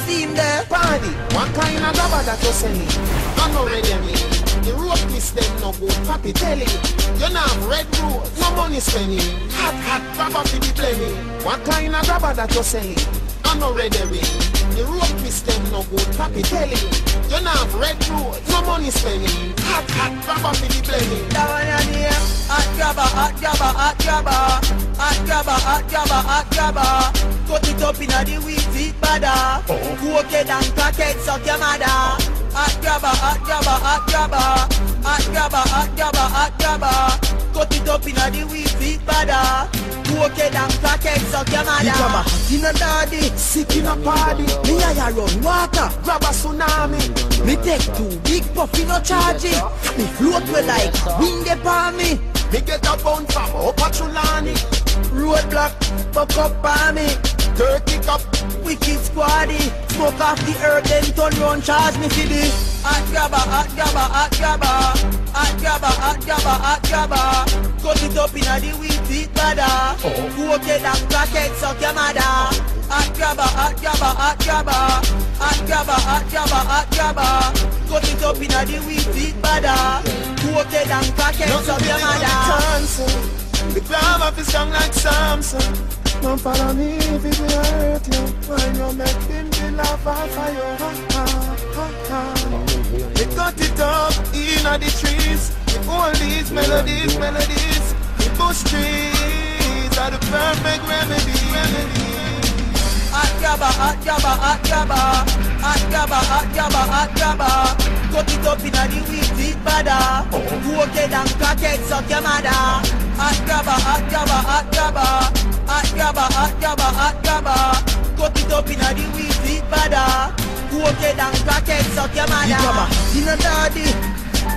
see him there. Party, what kind of grabber that you selling? I'm not ready me. The road kiss them no good, papi tell it. You not have red road, no money spending. Hot grabber for the plenty. What kind of grabber that you selling? I'm not ready me. The road kiss them no good, papi tell it. You not have red road, no money spending. Hot grabber for the plenty. That one your name. Hot grabber, hot grabber, hot grabber. Hot grabber, hot grabber, hot grabber. Cut it up inna the wheat feet badder. Cooked and cracked suck your mother. Hot grabber, hot grabber, hot grabber. Hot grabber, hot grabber, hot grabber. Cut it up inna the wheat feet badder. Cooked and cracked suck your mother. The grabber hot in a daddy, sick in a party. Me I run water. Grab a tsunami. Me take two big puffy no charge it. Me float with like wind upon me. Me get a bounce from up a Chulani. Roadblock, fuck up on me. Dirty cup. Wicked squaddy. Smoke off the herb then turn round charge me for the hot grabber, hot grabber, hot grabber. Hot grabber, hot grabber, hot grabber. Cut it up inna the wheat feet badder. Cooked and cracked suck your mother. Hot grabber, hot grabber, hot grabber. Hot grabber, hot grabber, hot grabber. Cut it up inna the wheat feet badder. Cooked and cracked suck your mother. The grabber is strong like Samson. Don't follow me if it will hurt you. When you make him the lava fire. They cut it up in the trees. With all these melodies. The bush trees are the perfect remedy. Hot grabber, hot grabber, hot grabber. Hot grabber, hot grabber, hot grabber. Cut it up inna the wheat feet badder. Cooked and cracked suck your mother. Hot grabber, hot grabber, hot grabber. Hot grabber, hot grabber, hot grabber. Cut it up inna the wheat feet badder. Cooked and cracked suck your mother. The grabber inna daddy.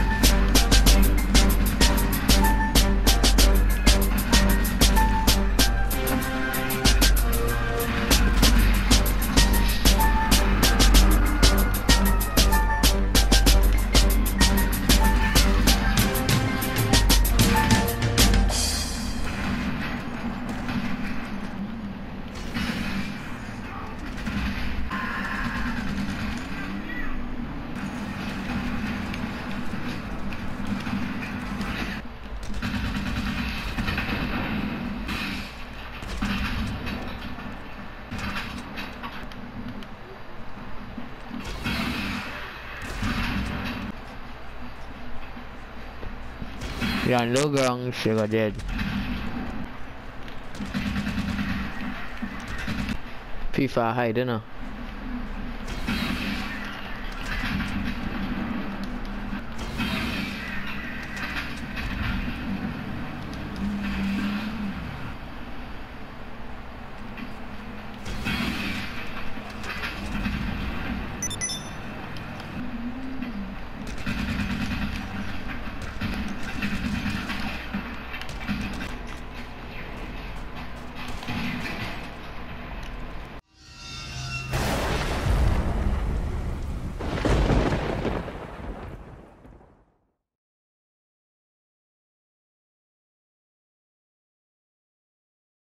Yan Logang siya dead. FIFA hide na.